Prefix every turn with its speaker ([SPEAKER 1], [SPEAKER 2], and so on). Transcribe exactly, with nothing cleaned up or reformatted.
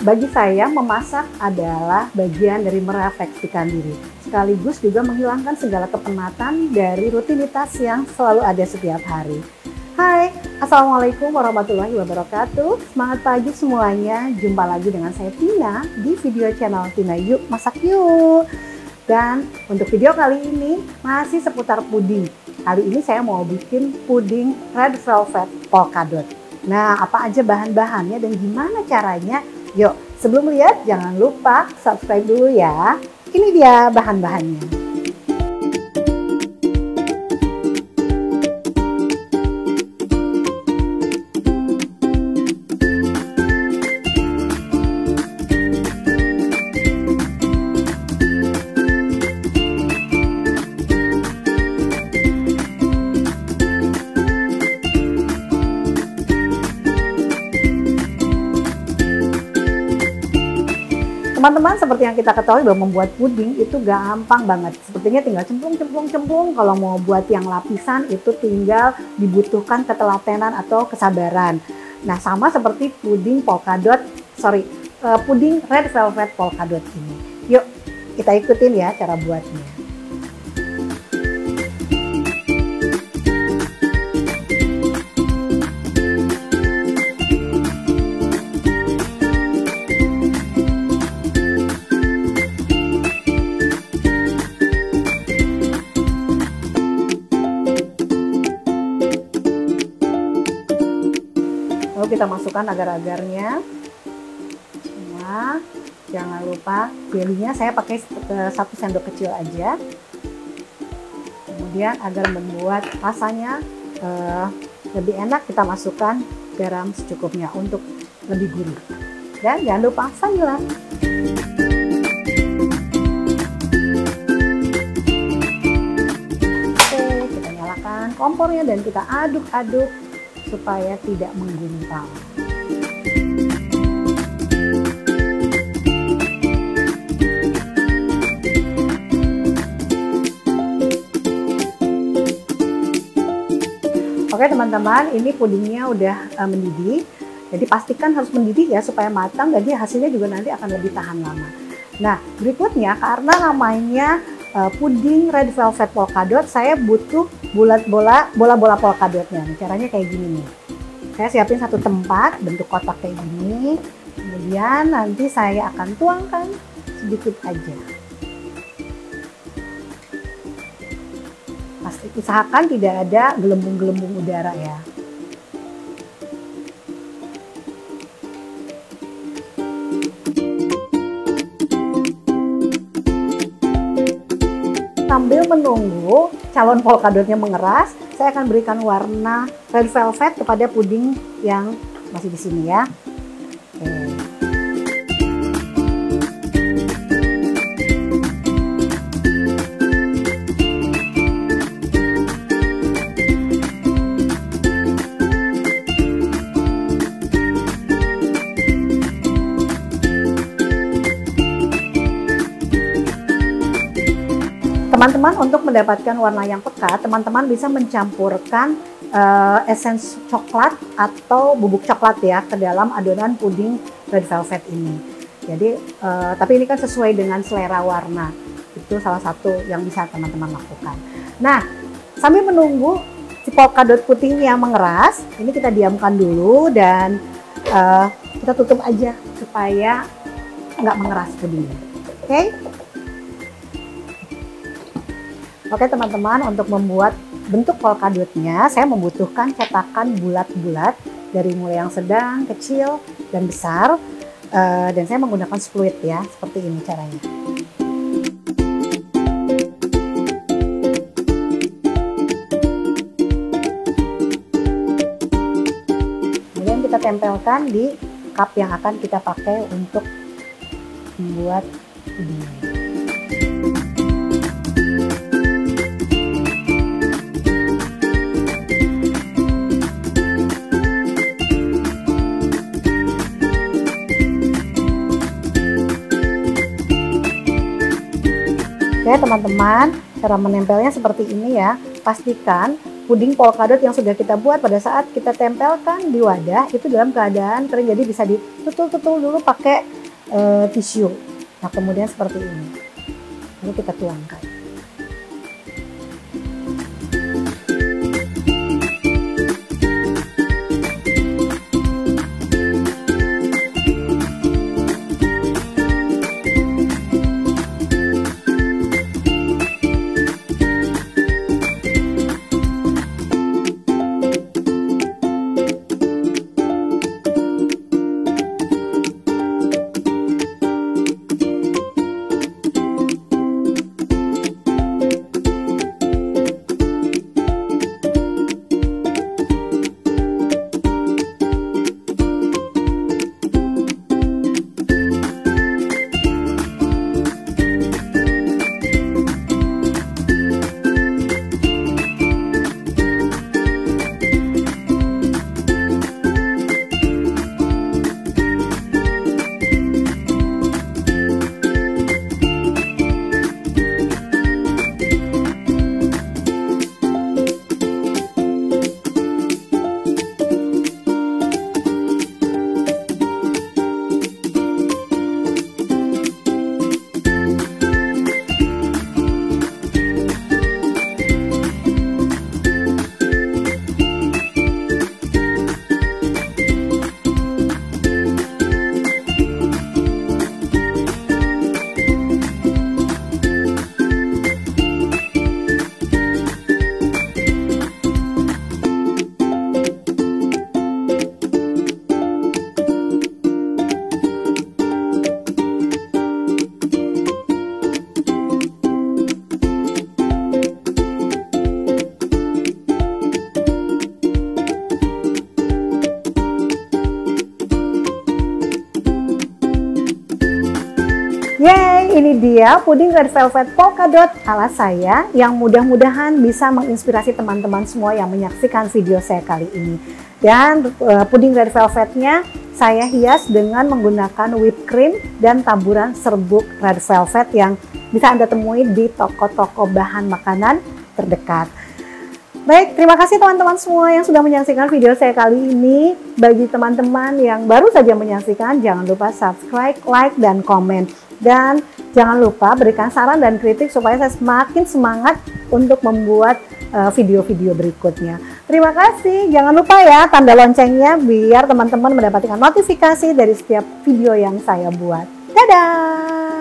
[SPEAKER 1] bagi saya memasak adalah bagian dari merefleksikan diri, sekaligus juga menghilangkan segala kepenatan dari rutinitas yang selalu ada setiap hari. Hai, Assalamualaikum warahmatullahi wabarakatuh. Semangat pagi semuanya, jumpa lagi dengan saya Tina di video channel Tina Yuk Masak Yuk. Dan untuk video kali ini masih seputar puding. Kali ini saya mau bikin puding red velvet polka dot. Nah, apa aja bahan-bahannya dan gimana caranya? Yuk, sebelum lihat jangan lupa subscribe dulu ya. Ini dia bahan-bahannya. Teman-teman, seperti yang kita ketahui bahwa membuat puding itu gampang banget. Sepertinya tinggal cemplung-cemplung-cemplung. Kalau mau buat yang lapisan itu tinggal dibutuhkan ketelatenan atau kesabaran. Nah, sama seperti puding polka dot, sorry, uh, puding red velvet polka dot ini. Yuk, kita ikutin ya cara buatnya. Lalu kita masukkan agar-agarnya. Nah, jangan lupa jelinya saya pakai satu sendok kecil aja. Kemudian agar membuat rasanya uh, lebih enak, kita masukkan garam secukupnya untuk lebih gurih. Dan jangan lupa vanila. Oke, kita nyalakan kompornya dan kita aduk-aduk supaya tidak menggumpal. Oke teman-teman, ini pudingnya udah uh, mendidih. Jadi pastikan harus mendidih ya supaya matang, jadi hasilnya juga nanti akan lebih tahan lama. Nah, berikutnya karena namanya uh, puding red velvet polka dot, saya butuh bulat bola bola-bola polka dotnya. Nah, caranya kayak gini nih. Saya siapin satu tempat bentuk kotak kayak gini. Kemudian nanti saya akan tuangkan sedikit aja. Pasti usahakan tidak ada gelembung-gelembung udara ya. Sambil menunggu calon polka dotnya mengeras, saya akan berikan warna red velvet kepada puding yang masih di sini ya. Oke. Teman-teman, untuk mendapatkan warna yang pekat, teman-teman bisa mencampurkan uh, esens coklat atau bubuk coklat ya ke dalam adonan puding red velvet ini. Jadi, uh, tapi ini kan sesuai dengan selera warna. Itu salah satu yang bisa teman-teman lakukan. Nah, sambil menunggu si polka dot puding yang mengeras, ini kita diamkan dulu dan uh, kita tutup aja supaya nggak mengeras pudingnya. Oke? Okay? Oke teman-teman, untuk membuat bentuk polka dotnya saya membutuhkan cetakan bulat-bulat dari mulai yang sedang, kecil, dan besar. Uh, dan saya menggunakan fluid ya, seperti ini caranya. Kemudian kita tempelkan di cup yang akan kita pakai untuk membuat puding. Oke teman-teman, Cara menempelnya seperti ini ya. Pastikan puding polkadot yang sudah kita buat pada saat kita tempelkan di wadah itu dalam keadaan kering, jadi bisa ditutul-tutul dulu pakai e, tisu. Nah kemudian seperti ini, lalu kita tuangkan. Yeay, ini dia puding red velvet polkadot ala saya yang mudah-mudahan bisa menginspirasi teman-teman semua yang menyaksikan video saya kali ini. Dan uh, puding red velvetnya saya hias dengan menggunakan whipped cream dan taburan serbuk red velvet yang bisa Anda temui di toko-toko bahan makanan terdekat. Baik, terima kasih teman-teman semua yang sudah menyaksikan video saya kali ini. Bagi teman-teman yang baru saja menyaksikan, jangan lupa subscribe, like, dan komen. Dan jangan lupa berikan saran dan kritik supaya saya semakin semangat untuk membuat video-video uh, berikutnya. Terima kasih, jangan lupa ya tanda loncengnya biar teman-teman mendapatkan notifikasi dari setiap video yang saya buat. Dadah!